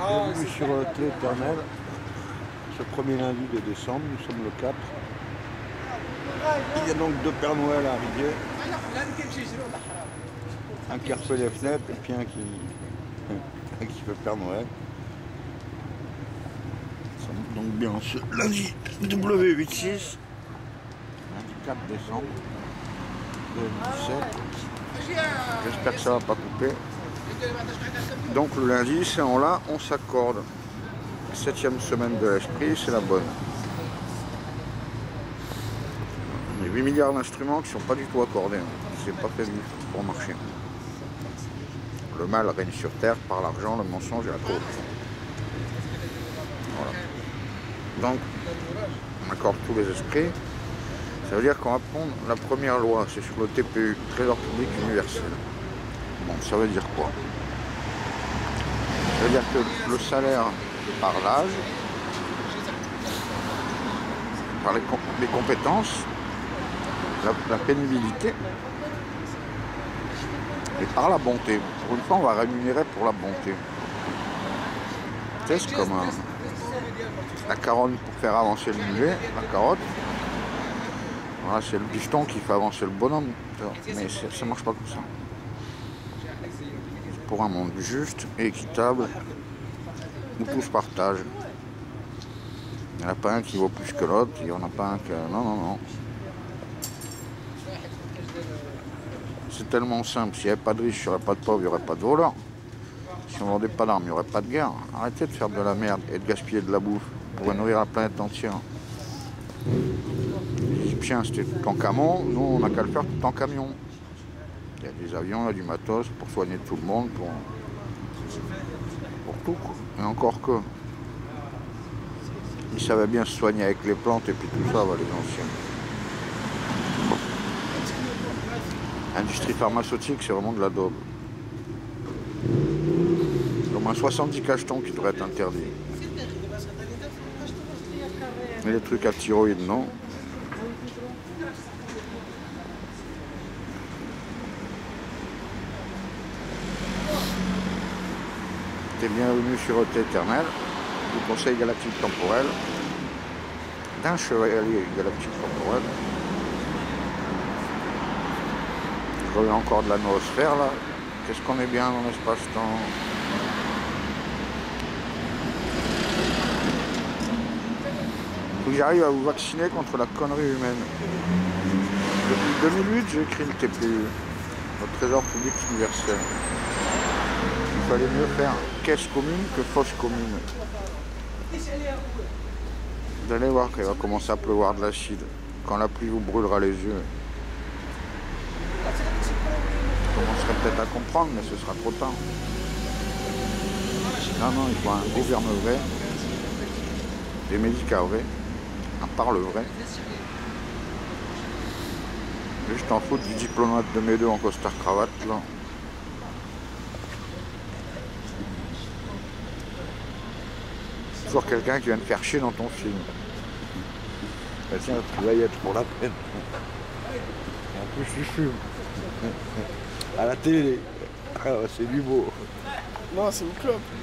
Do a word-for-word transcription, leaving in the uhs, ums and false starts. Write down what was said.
Bienvenue sur Clé Éternelle, ce premier lundi de décembre, nous sommes le quatre. Il y a donc deux Pères Noël arrivés, un qui refait les fenêtres et puis un qui, un qui fait Père Noël. Nous sommes donc bien ce lundi W quatre-vingt-six, lundi quatre décembre deux mille dix-sept. J'espère que ça va pas couper. Donc le lundi, c'est en là, on s'accorde. Septième semaine de l'esprit, c'est la bonne. Il y a huit milliards d'instruments qui ne sont pas du tout accordés. C'est pas fait pour marcher. Le mal règne sur terre par l'argent, le mensonge et la cause. Voilà. Donc, on accorde tous les esprits. Ça veut dire qu'on va prendre la première loi, c'est sur le T P U, Trésor public universel. Bon, ça veut dire quoi? Ça veut dire que le salaire par l'âge, par les, comp les compétences, la, la pénibilité et par la bonté. Pour une fois, on va rémunérer pour la bonté. C'est comme un, la carotte pour faire avancer le mulet, la carotte. Voilà, c'est le bifton qui fait avancer le bonhomme. Mais ça marche pas comme ça. Pour un monde juste et équitable, où tous partagent. Il n'y en a pas un qui vaut plus que l'autre, il n'y en a pas un que... Non, non, non. C'est tellement simple, s'il n'y avait pas de riches, il n'y aurait pas de pauvres, il n'y aurait pas de voleurs. Si on ne vendait pas d'armes, il n'y aurait pas de guerre. Arrêtez de faire de la merde et de gaspiller de la bouffe pour nourrir la planète entière. Les Égyptiens, c'était tout en camion, nous on n'a qu'à le faire tout en camion. Il y a des avions, il y a du matos pour soigner tout le monde, pour, pour tout, quoi. Et encore que. Ils savaient bien se soigner avec les plantes et puis tout ça, va, les anciens. L'industrie pharmaceutique, c'est vraiment de la daube. Il y a au moins soixante-dix cachetons qui devraient être interdits. Et les trucs à thyroïde, non. Bienvenue sur Clé Éternelle, du Conseil galactique temporel, d'un chevalier galactique temporel. Je reviens encore de la noosphère là. Qu'est-ce qu'on est bien dans l'espace-temps? Il faut que j'arrive à vous vacciner contre la connerie humaine. Depuis deux mille huit, j'ai écrit le T P U, le Trésor public universel. Il fallait mieux faire caisse commune que fausse commune. Vous allez voir qu'il va commencer à pleuvoir de l'acide quand la pluie vous brûlera les yeux. Vous commencerez peut-être à comprendre, mais ce sera trop tard. Non, non, il faut un gouverne vrai, des médicaments vrais, un parle vrai. Juste en foutre du diplomate de mes deux en costard cravate là. Toujours quelqu'un qui vient te faire chier dans ton film. Bah tiens, tu vas y être pour la peine. Et en plus, tu fumes. À la télé. Ah, c'est du beau. Non, c'est une clope.